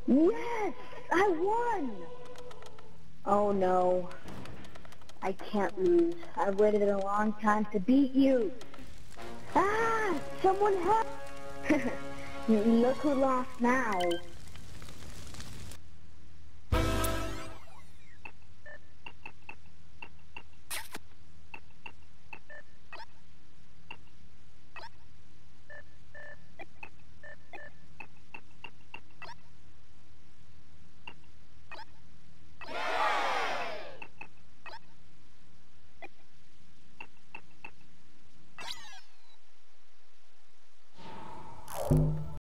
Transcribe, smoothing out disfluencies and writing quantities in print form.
Yes! I won! Oh no. I can't lose. I've waited a long time to beat you. Ah! Someone help! Look who lost now.